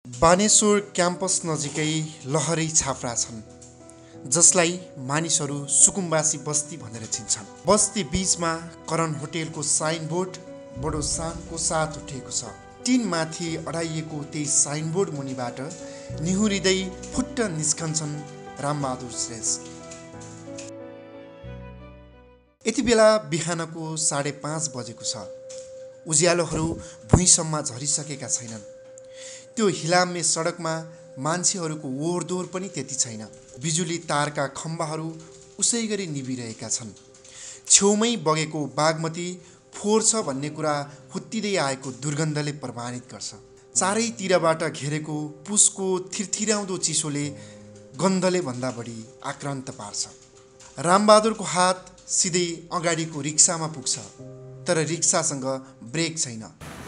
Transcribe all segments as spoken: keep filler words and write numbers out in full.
Baneshwar campus नजिकै लहरै छाप्रा छन्, जसलाई मानिसहरू सुकुम्बासी बस्ती भनेर चिन्छन्। बस्ती बीचमा करण होटेलको साइनबोर्ड बडो शानको साथ उठेको छ। टिनमाथि अडाइएको त्यही साइनबोर्ड मुनिबाट निहुरिँदै फुट्ट निस्कन्छन् रामबहादुर श्रेष्ठ। यति बेला बिहानको साढे पाँच बजेको छ। उज्यालोहरू भुइँसम्म झरिसकेका छैनन्। त्यो हिलाम्य सडकमा मान्छेहरूको ओहोरदोहोर पनि त्यति छैन। बिजुली तारका खम्बाहरू उसै गरी निभिरहेका छन्। छेउमै बगेको बागमती फोहोर छ भन्ने कुरा हुत्तिँदै आएको दुर्गन्धले प्रमाणित गर्छ। चारैतिरबाट घेरेको पुसको थिरथिराउँदो चिसोले गन्धले भन्दा बढी आक्रान्त पार्छ। रामबहादुरको हात सिधै अगाडिको रिक्सामा पुग्छ, तर रिक्सासँग ब्रेक छैन।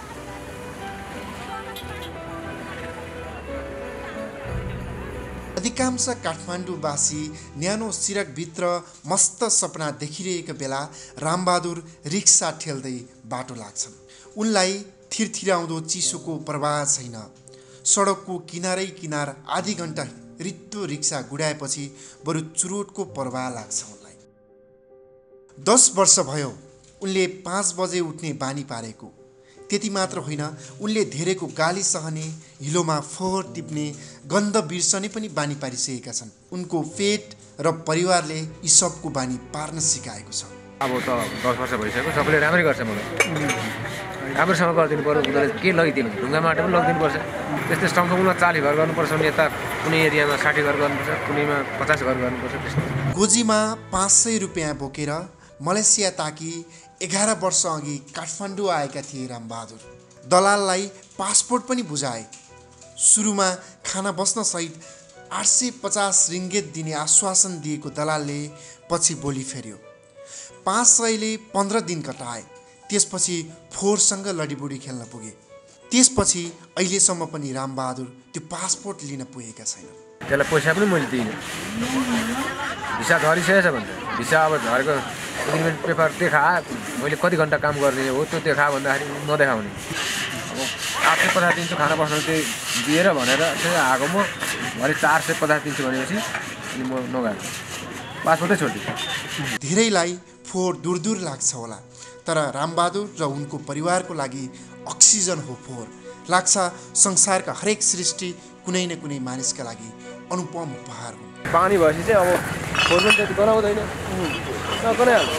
अधिकांश काठमाडौँवासी न्यानो सिरकभित्र मस्त सपना देखिरहेको बेला रामबहादुर रिक्सा ठेल्दै बाटो लाग्छन्। उनलाई थिरथिराउँदो चिसोको प्रवाह छैन। सडकको किनारै किनार आधी घन्टा रित्तो रिक्सा गुडाएपछि बरु चुरोटको प्रवाह लाग्छ उनलाई। दस वर्ष भयो उनले पाँच बजे उठ्ने बानी पारेको। त्यति मात्र होइन, उनले धेरैको गाली सहने, हिलोमा फोहोर टिप्ने, गन्ध बिर्सने पनि बानी पारिसकेका छन्। उनको पेट र परिवारले यी सबको बानी पार्न सिकाएको छ। अब त दस वर्ष भइसक्यो, सबैले राम्रै गर्छ मलाई। राम्रोसँग गरिदिनु पर्यो। उनीहरूले के लगिदिनु, ढुङ्गा माटो पनि लगिदिनु पर्छ। त्यस्तै सङ्ख्यामा चालिस घर गर्नुपर्छ भने यता कुनै एरियामा साठी घर गर्नुपर्छ, कुनैमा पचास घर गर्नुपर्छ। त्यस्तो गोजीमा पाँच सय रुपियाँ बोकेर मलेसिया ताकि एघार वर्ष अघि काठमाडौँ आएका थिए रामबहादुर। दलाललाई पासपोर्ट पनि बुझाए। सुरुमा खाना बस्न सहित आठ सय पचास रिङ्गेट दिने आश्वासन दिएको दलालले पछि बोली फेर्यो। पाँच सयले पन्ध्र दिन कटाए। त्यसपछि फोहोरसँग लडीबुडी खेल्न पुगे। त्यसपछि अहिलेसम्म पनि रामबहादुर त्यो पासपोर्ट लिन पुगेका छैनन्। त्यसलाई पैसा पनि मैले दिइनँ। भिसा झरिसकेछ भन्छ। भिसा अब झरेको एग्रिमेन्ट पेपर देखा, मैले कति घन्टा काम गर्ने हो त्यो देखा भन्दाखेरि नदेखाउने। अब आठ सय पचास दिन्छु खाना बस्नु त्यही दिएर भनेर चाहिँ आएको। म भरे चार सय पचास दिन्छु भनेपछि अनि म नगएको, पासपोर्टै छोडिदिएँ। धेरैलाई फोहोर दूर दूर लाग्छ होला, तर रामबहादुर र उनको परिवारको लागि अक्सिजन हो फोहोर। लाग्छ संसारका हरेक सृष्टि कुनै न कुनै मानिसका लागि अनुपम उपहार हो। पानी भएपछि चाहिँ अब फोहोर पनि त्यति गनाउँदैन, नगनाइहाल्छ।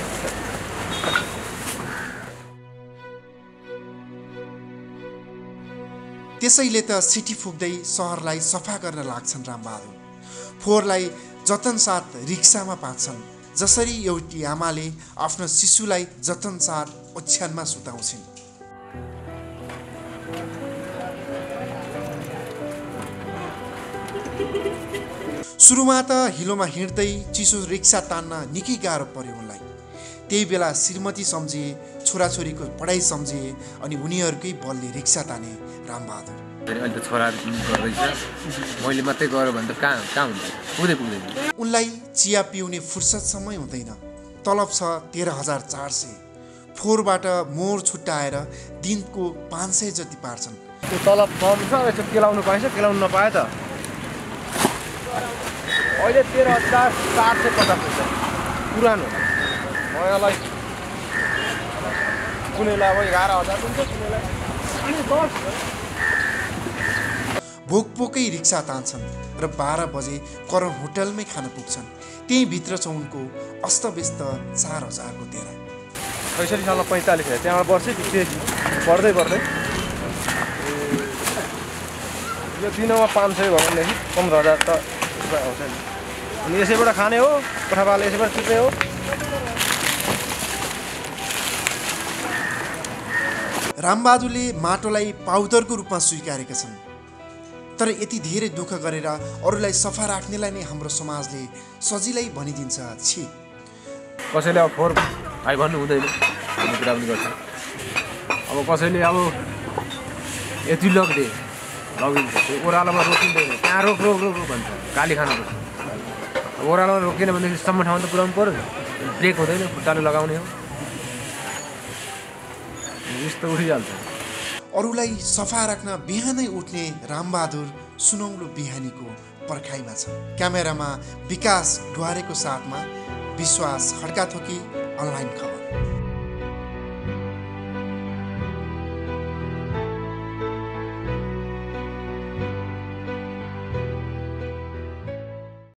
त्यसैले त सिटी फुक्दै सहरलाई सफा गर्न लाग्छन् रामबहादुर। फोहोरलाई जतनसाथ रिक्सामा पाच्छन्, जसरी एउटी आमाले आफ्नो शिशुलाई जतनसाथ ओछ्यानमा सुताउँछिन्। सुरुमा त हिलोमा हिँड्दै चिसो रिक्सा तान्न निकै गाह्रो पर्यो उनलाई। त्यही बेला श्रीमती सम्झिए, छोराछोरीको पढाइ सम्झिए, अनि उनीहरूकै बलले रिक्सा ताने रामबहादुर। अहिले त छोरा गर्दैछ, मैले मात्रै गऱ्यो भने त कहाँ कहाँ हुन्छ, पुग्दै पुग्दैन। उनलाई चिया पिउने फुर्सदसम्मै हुँदैन। तलब छ तेह्र हजार चार सय। फोहोरबाट मोर छुट्याएर दिनको पाँच सय जति पार्छन्। त्यो तलब कम छ, यसो केलाउनु पाएछ, केलाउनु नपाए त अहिले तेह्र हजार चार सय पचास हुन्छ पुरानो। नयाँलाई कुनैलाई अब एघार हजार हुन्छ, कुनैलाई दस। भोकभोकै रिक्सा तान्छन् र बाह्र बजे करण होटलमै खान पुग्छन्। त्यही भित्र छ उनको अस्तव्यस्त चार हजारको तेह्र। पैँसठी सालमा पैँतालिस हजार, त्यहाँबाट वर्षै बढ्दै बढ्दै यो दिनमा पाँच सय भयो भनेदेखि पन्ध्र हजार त आउँछ नि। अनि यसैबाट खाने हो, कोठाबाले यसैबाट टिप्ने हो। रामबहादुरले माटोलाई पाउडरको रूपमा स्वीकारेका छन्, तर यति धेरै दुःख गरेर अरूलाई सफा राख्नेलाई नै हाम्रो समाजले सजिलै भनिदिन्छ। छि, कसैले अब फोहोर भाइ भन्नु हुँदैन भन्ने कुरा पनि गर्छ। अब कसैले अब यति लगिदिए लगिदिन्छ, त्यो ओह्रालोमा रोकिँदैन, त्यहाँ रोक रोक रोक रोक भन्छ, गाली खानुपर्छ। ओह्रालोमा रोकिएन भनेदेखि सम्म ठाउँमा त पुऱ्याउनु पऱ्यो नि। ब्रेक हुँदैन, खुट्टाले लगाउने हो, यस्तो उठिहाल्छ। अरूलाई सफा राख्न बिहानै उठ्ने रामबहादुर सुनौलो बिहानीको पर्खाइमा छ। क्यामेरामा विकास ढुवारेको साथमा विश्वास खड्काथोकी, अनलाइन खबर।